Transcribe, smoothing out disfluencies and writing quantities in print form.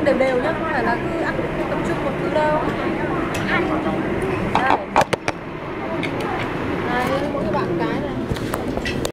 ăn đều đều nhá, không phải là cứ ăn tập trung một thứ đâu. Đây. Đây, mỗi bạn cái